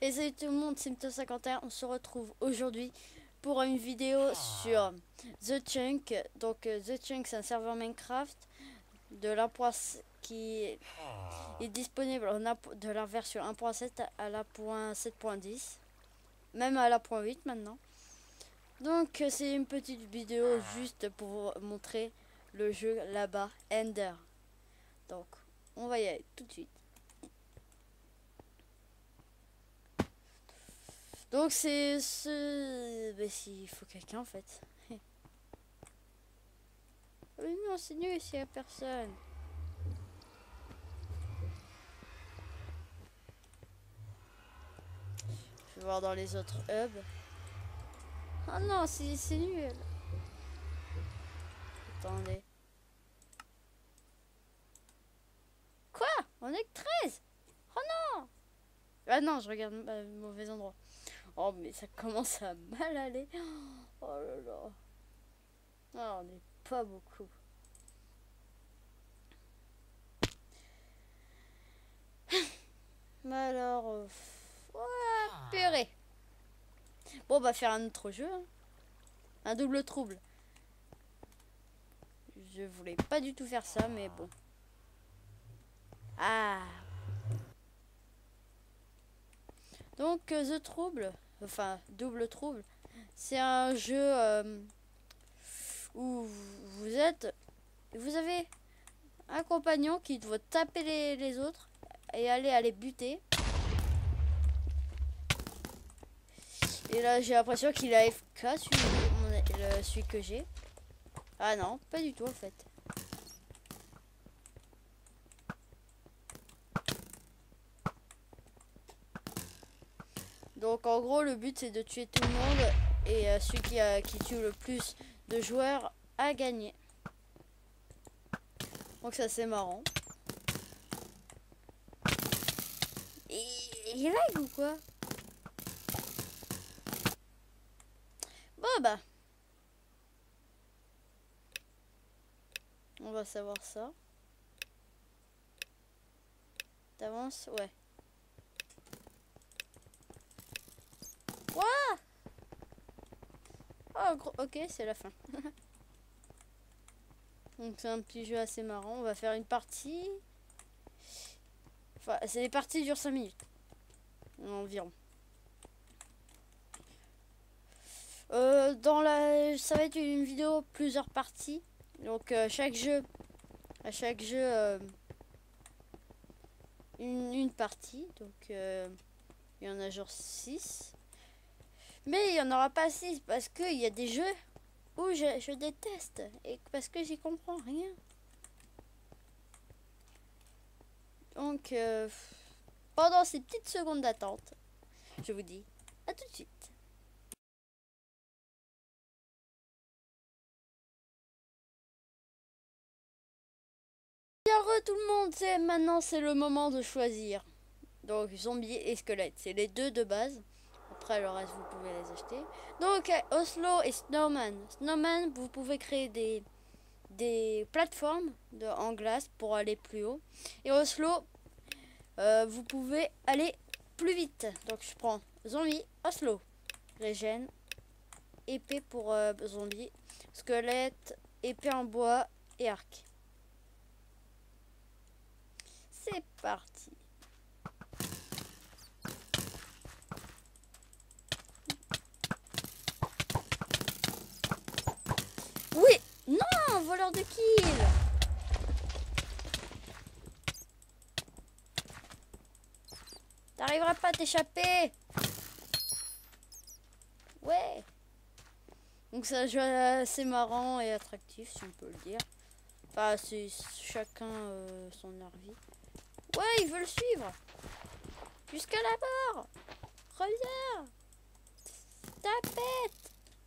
Et salut tout le monde, c'est Mto51. On se retrouve aujourd'hui pour une vidéo sur The Chunk. Donc The Chunk, c'est un serveur Minecraft de qui est disponible de la version 1.7 à la .7.10, même à la .8 maintenant. Donc c'est une petite vidéo juste pour vous montrer le jeu là-bas, Ender. Donc on va y aller tout de suite. Donc c'est ce... Ben s'il faut quelqu'un en fait. Oui non c'est nul s'il n'y a personne. Je vais voir dans les autres hubs. Oh non c'est nul. Attendez. Quoi? On est que 13. Oh non. Ah non je regarde le mauvais endroit. Oh mais ça commence à mal aller. Oh là là. Ah, on n'est pas beaucoup. Mais alors... ouais, purée. Bon, on va faire un autre jeu. Hein. Un double trouble. Je voulais pas du tout faire ça, mais bon. Ah. Donc, The Trouble, enfin, double trouble, c'est un jeu où vous avez un compagnon qui doit taper les autres et aller à les buter. Et là, j'ai l'impression qu'il a AFK, celui que j'ai. Ah non, pas du tout en fait. Donc en gros, le but c'est de tuer tout le monde et celui qui tue le plus de joueurs a gagné. Donc ça c'est marrant. Il lag ou quoi? Bon bah. On va savoir ça. T'avances? Ouais. Quoi? Oh gros, ok c'est la fin. Donc c'est un petit jeu assez marrant. On va faire une partie. Enfin, c'est les parties durent 5 minutes. Environ. Ça va être une vidéo plusieurs parties. Donc à chaque jeu une partie. Donc il y en a genre 6. Mais il n'y en aura pas 6 parce qu'il y a des jeux où je déteste. Et parce que j'y comprends rien. Donc pendant ces petites secondes d'attente, je vous dis à tout de suite. Tout le monde, maintenant c'est le moment de choisir. Donc zombie et squelette, c'est les deux de base. Après le reste vous pouvez les acheter. Donc Oslo et Snowman. Snowman, vous pouvez créer des plateformes en glace pour aller plus haut. Et Oslo, vous pouvez aller plus vite. Donc je prends zombie, Oslo, régène, épée pour zombie, squelette, épée en bois et arc. C'est parti. Oui. Non, voleur de kill. T'arriveras pas à t'échapper. Ouais. Donc c'est un jeu assez marrant et attractif, si on peut le dire. Enfin, c'est chacun son envie. Ouais, il veut le suivre. Jusqu'à la mort. Reviens. Tapette.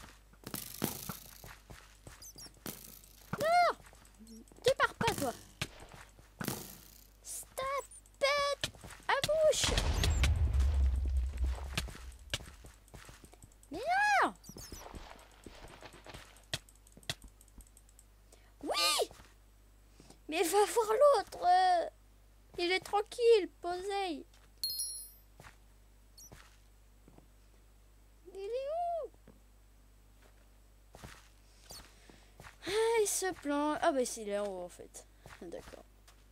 Non. Tu pars pas, toi. Tapette. À bouche. Mais non. Oui. Mais va voir l'autre. Il est tranquille, posez. se planque. Ah bah s'il est en haut en fait. D'accord.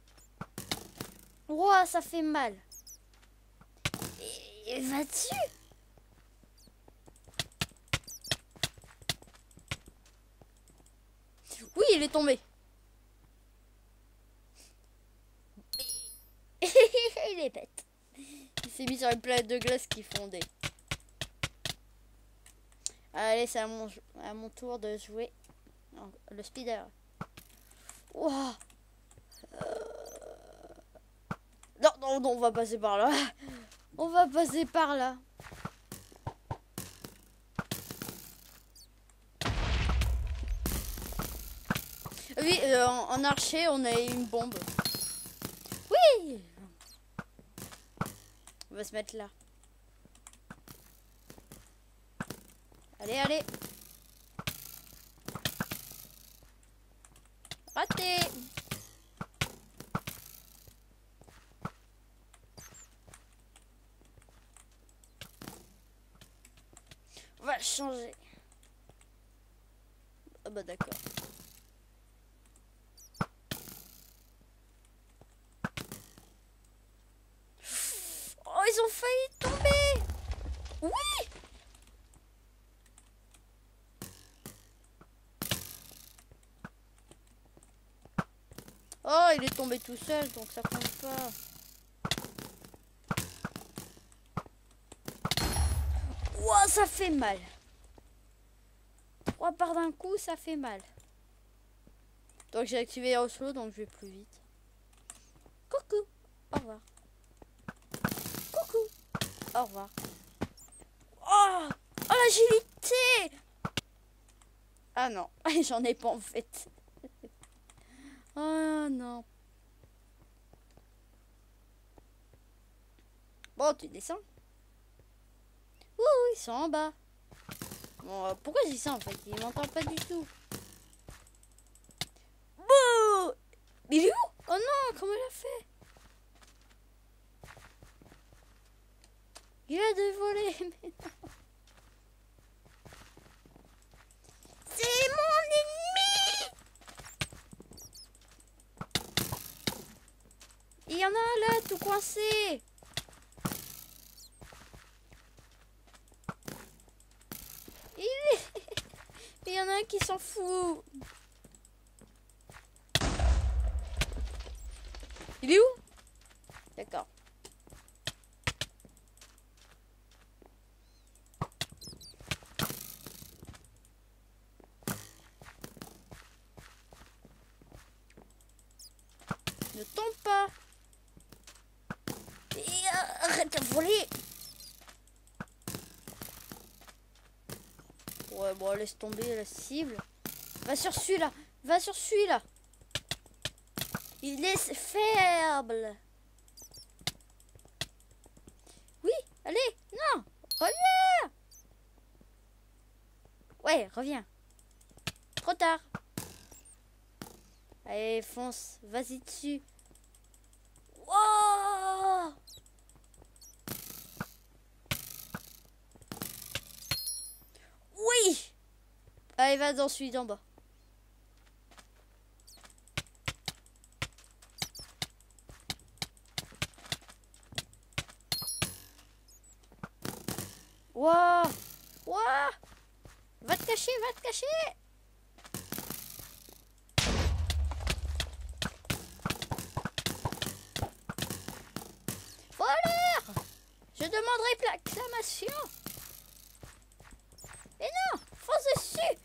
Ouah, ça fait mal. Et va dessus. Oui, il est tombé. Il est bête. Il s'est mis sur une planète de glace qui fondait. Allez, c'est à mon tour de jouer. Non, le speeder. Wow. Non, non, non, on va passer par là. On va passer par là. Oui, en archer, on a une bombe. Oui. On va se mettre là. Allez, allez. Raté. On va changer. Ah bah d'accord. Oh, ils ont failli tomber. Oui. Oh, il est tombé tout seul, donc ça compte pas. Ouah, ça fait mal. 3 parts d'un coup, ça fait mal. Donc j'ai activé Oslo, donc je vais plus vite. Coucou. Au revoir. Coucou. Au revoir. Oh, oh l'agilité. Ah non, j'en ai pas en fait. Oh non. Bon, tu descends. Ouh, ils sont en bas. Bon, pourquoi je dis ça en fait? Ils m'entendent pas du tout. Bouh! Il est où? Oh non, comment il a fait? Il a dévolé, mais non. C'est mon ennemi! Il y en a un là, tout coincé. Il y en a un qui s'en fout. Il est où? D'accord. Ne tombe pas. Et, arrête de voler. Ouais, bon, laisse tomber la cible. Va sur celui-là. Va sur celui-là. Il est faible. Oui, allez. Non. Reviens. Ouais, reviens. Trop tard. Allez, fonce. Vas-y dessus. Wow. Oui. Allez, va dans celui d'en bas. Waouh! Waouh! Va te cacher, va te cacher! Voleur! Je demanderai l'acclamation! Mais non! Fonce dessus!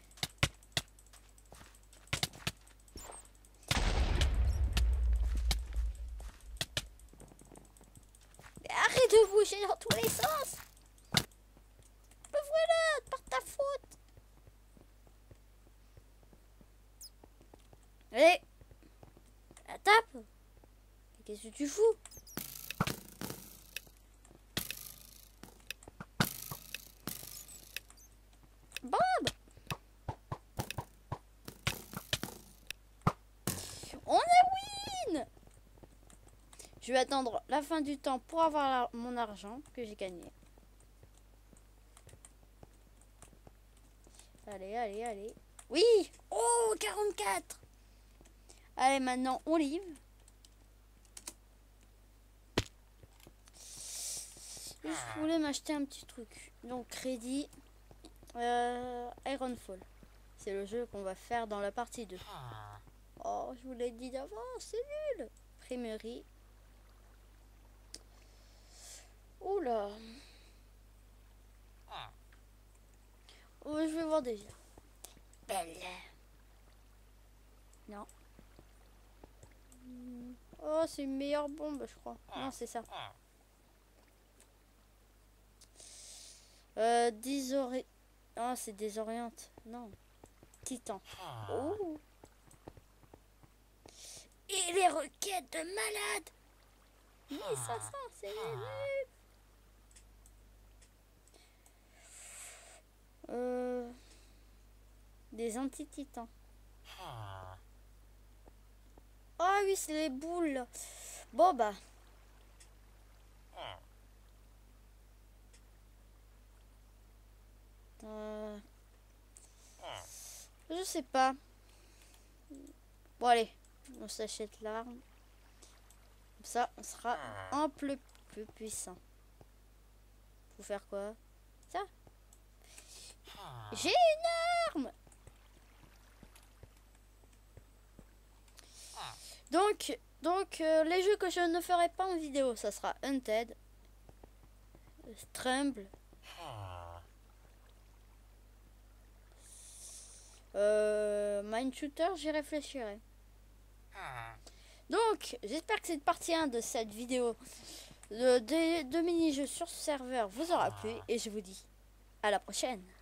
Mais arrête de bouger dans tous les sens! Voilà, par ta faute. Allez, la tape. Qu'est-ce que tu fous? Bob. On est win. Je vais attendre la fin du temps pour avoir mon argent que j'ai gagné. Allez, allez, allez. Oui. Oh, 44. Allez, maintenant, on livre. Je voulais m'acheter un petit truc. Donc, crédit. Ironfall. C'est le jeu qu'on va faire dans la partie 2. Oh, je vous l'ai dit d'avant, c'est nul. Primerie. Oula. Oh, je vais voir déjà. Belle. Non. Oh, c'est une meilleure bombe, je crois. Non, c'est ça. Oh, c'est désoriente. Non. Titan. Oh. Et les requêtes de malade. 1500, c'est nul. Des anti-titans. Ah oui, c'est les boules. Bon bah. Je sais pas. Bon allez, on s'achète l'arme. Comme ça, on sera un peu plus puissant. Faut faire quoi? Ça. J'ai une arme. Donc les jeux que je ne ferai pas en vidéo, ça sera Hunted, Tremble, Mind Shooter, j'y réfléchirai. Donc, j'espère que cette partie 1 de cette vidéo de mini-jeux sur ce serveur vous aura plu et je vous dis à la prochaine.